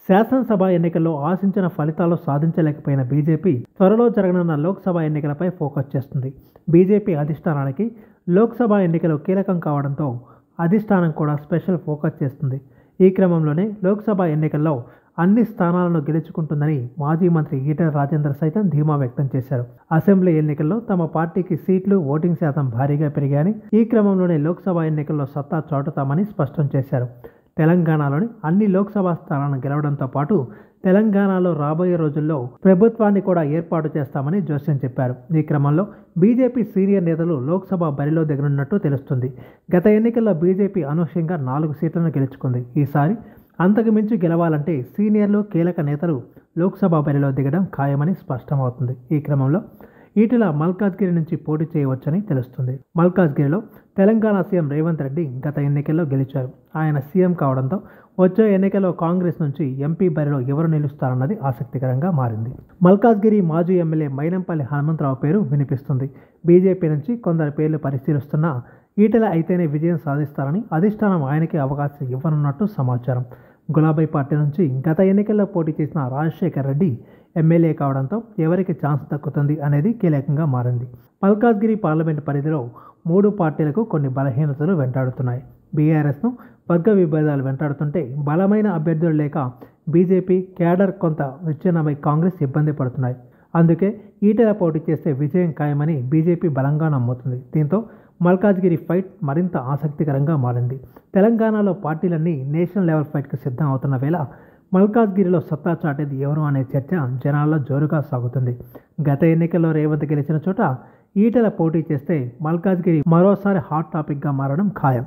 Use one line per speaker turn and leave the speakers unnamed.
శాసనసభ ఎన్నికల్లో ఆశించిన ఫలితాలు సాధించలేకపోయిన బీజేపీ త్వరలో జరగనున్న లోక్సభ ఎన్నికలపై ఫోకస్ చేస్తుంది. బీజేపీ అధిష్టానానికి లోక్సభ ఎన్నికలు కీలకం కావడంతో అధిష్టానం కూడా స్పెషల్ ఫోకస్ చేస్తుంది. ఈ క్రమంలోనే లోక్సభ ఎన్నికల్లో అన్ని స్థానాలను గెలుచుకుంటుందని మాజీ మంత్రి ఈటెల రాజేందర్ సైతం ధీమా వ్యక్తం చేశారు. అసెంబ్లీ ఎన్నికల్లో తమ పార్టీకి సీట్లు, ఓటింగ్ శాతం భారీగా పెరిగాయని, ఈ క్రమంలోనే లోక్సభ ఎన్నికల్లో సత్తా చాటుతామని స్పష్టం చేశారు. తెలంగాణలోని అన్ని లోక్సభ స్థానాలను గెలవడంతో పాటు తెలంగాణలో రాబోయే రోజుల్లో ప్రభుత్వాన్ని కూడా ఏర్పాటు చేస్తామని జోస్యం చెప్పారు. ఈ క్రమంలో బీజేపీ సీనియర్ నేతలు లోక్సభ బరిలో దిగనున్నట్టు తెలుస్తుంది. గత ఎన్నికల్లో బీజేపీ అనూహ్యంగా 4 సీట్లను గెలుచుకుంది. ఈసారి అంతకు మించి గెలవాలంటే సీనియర్లు, కీలక నేతలు లోక్సభ బరిలో దిగడం ఖాయమని స్పష్టమవుతుంది. ఈ క్రమంలో ఈటెల మల్కాజ్గిరి నుంచి పోటీ చేయవచ్చని తెలుస్తుంది. మల్కాజ్గిరిలో తెలంగాణ సీఎం రేవంత్ రెడ్డి గత ఎన్నికల్లో గెలిచారు. ఆయన సీఎం కావడంతో వచ్చే ఎన్నికల్లో కాంగ్రెస్ నుంచి ఎంపీ బరిలో ఎవరు నిలుస్తారన్నది ఆసక్తికరంగా మారింది. మల్కాజ్గిరి మాజీ ఎమ్మెల్యే మైనంపల్లి హనుమంతరావు పేరు వినిపిస్తుంది. బీజేపీ నుంచి కొందరి పేర్లు పరిశీలిస్తున్నా ఈటెల అయితేనే విజయం సాధిస్తారని అధిష్టానం ఆయనకి అవకాశం ఇవ్వనున్నట్టు సమాచారం. గులాబీ పార్టీ నుంచి గత ఎన్నికల్లో పోటీ చేసిన రాజశేఖర్ రెడ్డి ఎమ్మెల్యే కావడంతో ఎవరికి ఛాన్స్ దక్కుతుంది అనేది కీలకంగా మారింది. మల్కాజ్గిరి పార్లమెంటు పరిధిలో 3 పార్టీలకు కొన్ని బలహీనతలు వెంటాడుతున్నాయి. బీఆర్ఎస్ను వర్గ విభేదాలు వెంటాడుతుంటే బలమైన అభ్యర్థులు లేక బీజేపీ క్యాడర్ కొంత విచ్ఛిన్నమై కాంగ్రెస్ ఇబ్బంది పడుతున్నాయి. అందుకే ఈటెల పోటీ చేస్తే విజయం ఖాయమని బీజేపీ బలంగా నమ్ముతుంది. దీంతో మల్కాజ్గిరి ఫైట్ మరింత ఆసక్తికరంగా మారింది. తెలంగాణలో పార్టీలన్నీ నేషనల్ లెవెల్ ఫైట్కు సిద్ధం అవుతున్న వేళ మల్కాజ్గిరిలో సత్తా చాటేది ఎవరు అనే చర్చ జనాల్లో జోరుగా సాగుతుంది. గత ఎన్నికల్లో రేవంత్ గెలిచిన చోట ఈటెల పోటీ చేస్తే మల్కాజ్గిరి మరోసారి హాట్ టాపిక్గా మారడం ఖాయం.